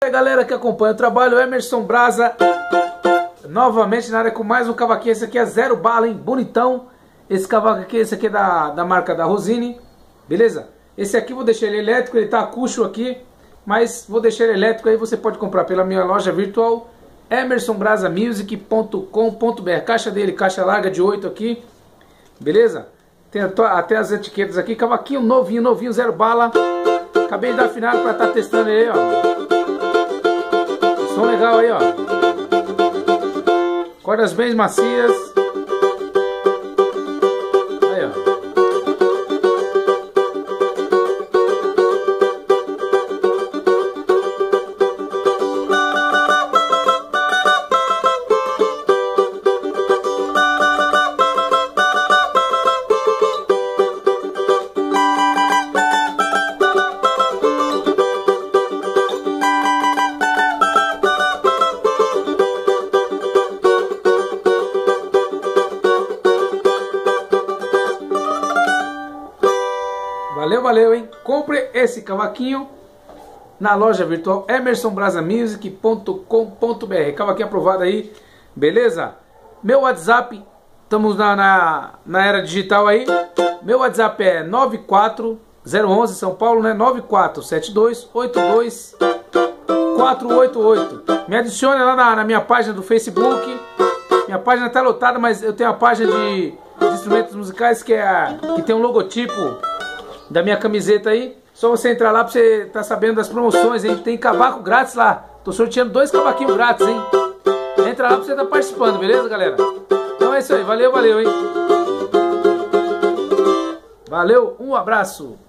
E aí galera que acompanha o trabalho, Emerson Brasa novamente na área com mais um cavaquinho. Esse aqui é 0 bala, hein? Bonitão. Esse cavaco aqui, esse aqui é da marca da Rosine, beleza? Esse aqui vou deixar ele elétrico, ele tá acústico aqui, mas vou deixar ele elétrico. Aí você pode comprar pela minha loja virtual emersonbrasamusic.com.br. Caixa dele, caixa larga de 8 aqui, beleza? Tem até as etiquetas aqui. Cavaquinho novinho, 0 bala. Acabei de dar afinado para estar testando ele aí, ó. Som legal aí, ó. Cordas bem macias. Aí, ó. Valeu, hein? Compre esse cavaquinho na loja virtual emersonbrasamusic.com.br. Cavaquinho aprovado aí, beleza? Meu WhatsApp, estamos na era digital aí. Meu WhatsApp é 94011 São Paulo, né? 947282 Me adicione lá na minha página do Facebook. Minha página tá lotada, mas eu tenho a página de instrumentos musicais que tem um logotipo da minha camiseta aí. Só você entrar lá pra você estar sabendo das promoções. A gente tem cavaco grátis lá. Tô sorteando 2 cavaquinhos grátis, hein? Entra lá pra você estar participando, beleza, galera? Então é isso aí. Valeu, hein? Valeu, um abraço.